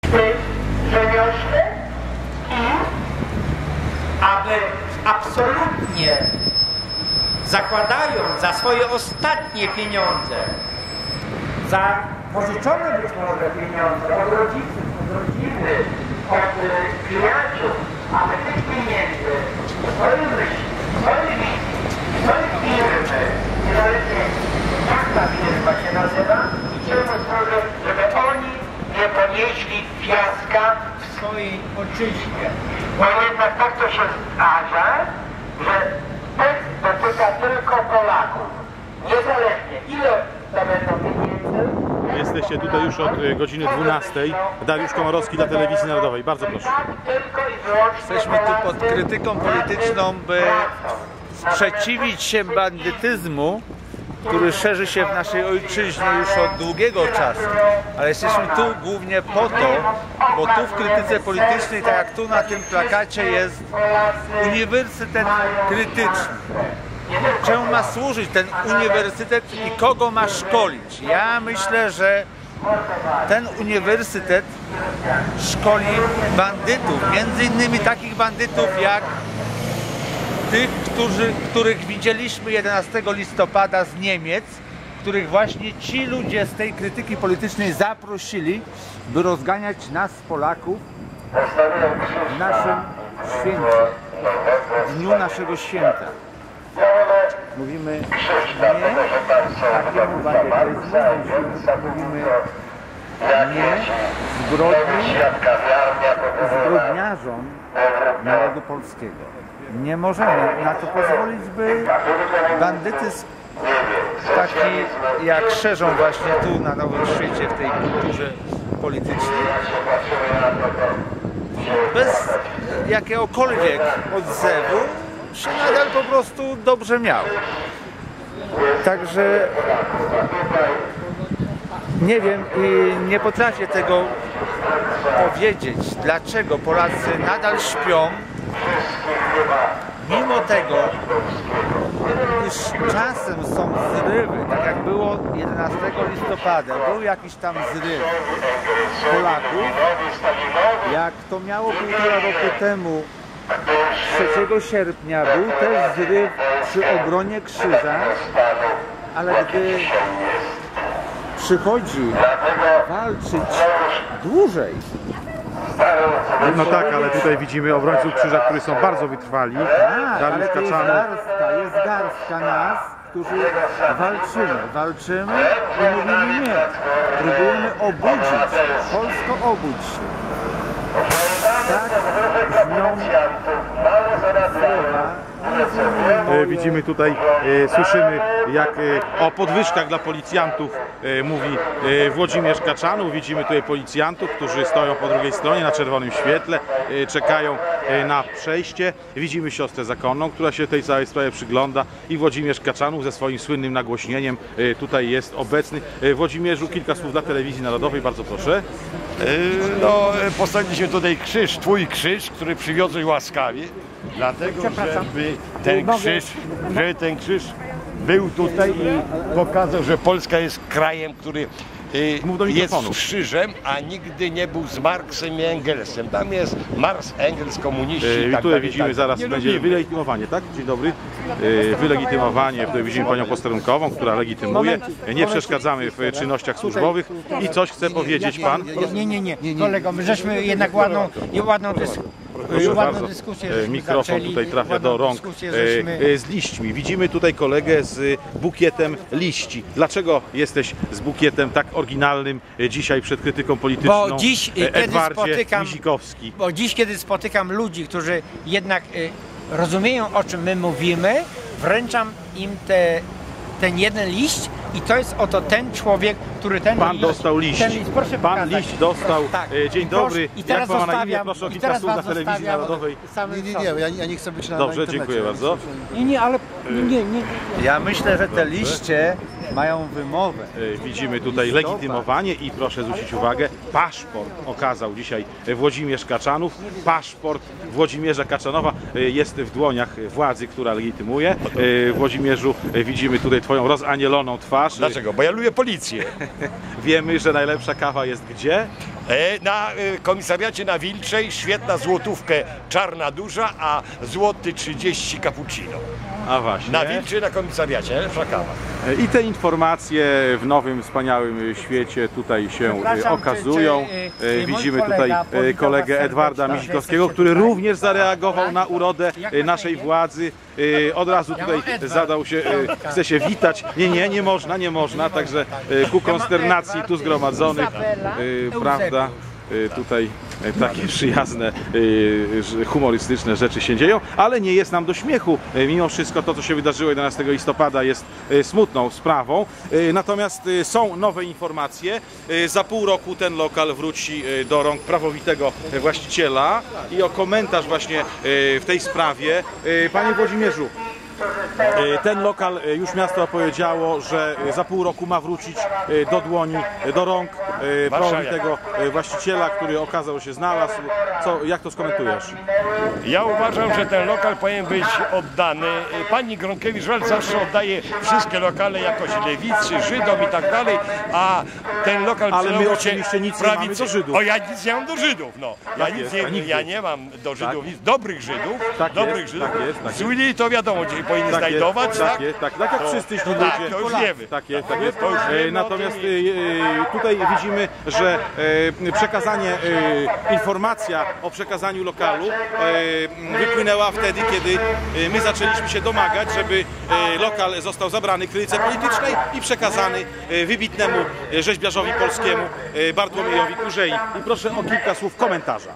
w tym rzemiośle i aby absolutnie zakładając za swoje ostatnie pieniądze, za pożyczone być może pieniądze od rodziców, od rodziny, od przyjaciół, aby tych pieniędzy swoje myśli, swoje wizji, swoje firmy, niezależnie jak ta firma się nazywa, i czemu służy, żeby oni nie ponieśli fiaska w swojej ojczyźnie. Bo jednak tak to się zdarza, że tekst dotyka tylko Polaków. Niezależnie ile to będą pieniędzy. Jesteście tutaj już od godziny 12. Dariusz Komorowski dla Telewizji Narodowej. Bardzo proszę. Jesteśmy tu pod krytyką polityczną, by sprzeciwić się bandytyzmu, który szerzy się w naszej ojczyźnie już od długiego czasu. Ale jesteśmy tu głównie po to, bo tu w krytyce politycznej, tak jak tu na tym plakacie, jest Uniwersytet Krytyczny. Czemu ma służyć ten uniwersytet i kogo ma szkolić? Ja myślę, że ten uniwersytet szkoli bandytów, między innymi takich bandytów jak tych, których widzieliśmy 11 listopada z Niemiec, których właśnie ci ludzie z tej krytyki politycznej zaprosili, by rozganiać nas, Polaków, w naszym święcie, w dniu naszego święta. Mówimy nie takiemu bandytyzmu, mówimy nie zbrodniarzom narodu polskiego. Nie możemy na to pozwolić, by bandytyzm taki jak szerzą właśnie tu na Nowym Świecie, w tej kulturze politycznej, bez jakiegokolwiek odzewu się nadal po prostu dobrze miał. Także nie wiem i nie potrafię tego powiedzieć, dlaczego Polacy nadal śpią, mimo tego, iż czasem są zrywy, tak jak było 11 listopada, był jakiś tam zryw Polaków, jak to miało 1,5 roku temu, 3 sierpnia, był też zryw przy Obronie Krzyża, ale gdy przychodzi walczyć dłużej. No tak, ale tutaj widzimy obrońców krzyża, którzy są bardzo wytrwali. Ale to jest garstka nas, którzy walczymy i mówimy nie. Próbujemy obudzić, Polsko obudź się. Tak brzmią słowa. Widzimy tutaj, słyszymy jak o podwyżkach dla policjantów mówi Włodzimierz Kaczanów. Widzimy tutaj policjantów, którzy stoją po drugiej stronie na czerwonym świetle, czekają na przejście. Widzimy siostrę zakonną, która się tej całej sprawie przygląda, i Włodzimierz Kaczanów ze swoim słynnym nagłośnieniem tutaj jest obecny. Włodzimierzu, kilka słów dla Telewizji Narodowej, bardzo proszę. No, postawiliśmy tutaj krzyż, twój krzyż, który przywiozłeś łaskawie, dlatego, żeby ten krzyż był tutaj i pokazał, że Polska jest krajem, który jest krzyżem, a nigdy nie był z Marksem i Engelsem. Tam jest Marx, Engels, komuniści. I tutaj widzimy, zaraz będzie wylegitymowanie, tak? Dzień dobry. Wylegitymowanie, tutaj widzimy panią posterunkową, która legitymuje. Nie przeszkadzamy w czynnościach służbowych. I coś chce powiedzieć pan? Nie, kolego, my żeśmy jednak ładną dyskusję. Mikrofon tutaj trafia do rąk z liśćmi. Widzimy tutaj kolegę z bukietem liści. Dlaczego jesteś z bukietem tak oryginalnym dzisiaj przed krytyką polityczną? Bo dziś, kiedy spotykam ludzi, którzy jednak rozumieją, o czym my mówimy, wręczam im ten jeden liść i to jest oto ten człowiek, który Pan dostał liść. Proszę pan pokazać. liść dostał. Tak. Dzień dobry. I teraz jak pan na imię? Proszę o kilka słów dla Telewizji Narodowej. Ja nie chcę być na Dobrze, internecie. dziękuję bardzo. Ja myślę, że te liście mają wymowę. Widzimy tutaj legitymowanie i proszę zwrócić uwagę, paszport okazał dzisiaj Włodzimierz Kaczanów. Paszport Włodzimierza Kaczanowa jest w dłoniach władzy, która legitymuje. Włodzimierzu, widzimy tutaj twoją rozanieloną twarz. Dlaczego? Bo ja lubię policję. Wiemy, że najlepsza kawa jest gdzie? Na komisariacie na Wilczej świetna złotówkę czarna duża, a złoty 30 cappuccino. A właśnie. Na Wilczej na komisariacie, najlepsza kawa. I te informacje w nowym, wspaniałym świecie tutaj się okazują. Widzimy tutaj kolegę Edwarda Mizikowskiego, który również zareagował na urodę naszej władzy. Od razu tutaj zadał się, chce się witać. Nie można, także ku konsternacji tu zgromadzonych, prawda? Tutaj takie przyjazne, humorystyczne rzeczy się dzieją, ale nie jest nam do śmiechu. Mimo wszystko to, co się wydarzyło 11 listopada jest smutną sprawą. Natomiast są nowe informacje. Za pół roku ten lokal wróci do rąk prawowitego właściciela i o komentarz właśnie w tej sprawie. Panie Włodzimierzu, ten lokal już miasto opowiedziało, że za pół roku ma wrócić do dłoni, do rąk prawowitego właściciela, który okazał się znalazł. Jak to skomentujesz? Ja uważam, że ten lokal powinien być oddany. Pani Gronkiewicz zawsze oddaje wszystkie lokale jakoś lewicy, Żydom i tak dalej, a ten lokal... Ale my oczywiście nic nie mamy do Żydów. O, ja nic nie mam do Żydów, no. Ja nie mam do Żydów, nic. Dobrych Żydów, Złyli to wiadomo, gdzie powinni znajdować, tak? Tak jak wszyscy źli ludzie. To już wiemy. Tak jest. Natomiast tutaj widzimy, że przekazanie, informacja o przekazaniu lokalu wypłynęła wtedy, kiedy my zaczęliśmy się domagać, żeby lokal został zabrany krytyce politycznej i przekazany wybitnemu rzeźbiarzowi polskiemu Bartłomiejowi Kurzei. I proszę o kilka słów komentarza.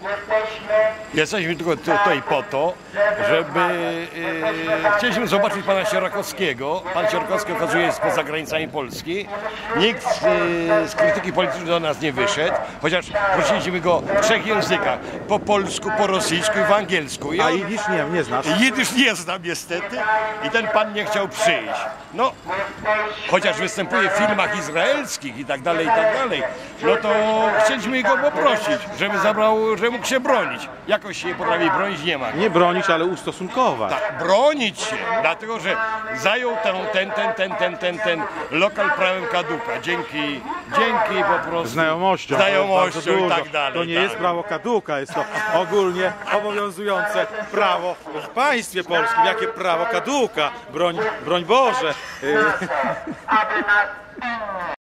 Jesteśmy tylko tutaj po to, żeby chcieliśmy zobaczyć pana Sierakowskiego. Pan Sierakowski okazuje jest poza granicami Polski. Nikt z krytyki politycznej do nas nie wyszedł, chociaż prosiliśmy go w 3 językach. Po polsku, po rosyjsku i po angielsku. A jidysz nie znasz? Jidysz nie znam niestety i ten pan nie chciał przyjść. No, chociaż występuje w filmach izraelskich i tak dalej, no to chcieliśmy go poprosić, żeby zabrał, żeby mógł się bronić. Jakoś się potrafi bronić, nie ma. Nie bronić, ale ustosunkować. Tak, bronić się, dlatego że zajął ten lokal prawem kaduka. Dzięki po prostu znajomością i tak dalej. To nie jest prawo kaduka, jest to ogólnie obowiązujące prawo w państwie polskim. Jakie prawo kaduka? Broń Boże!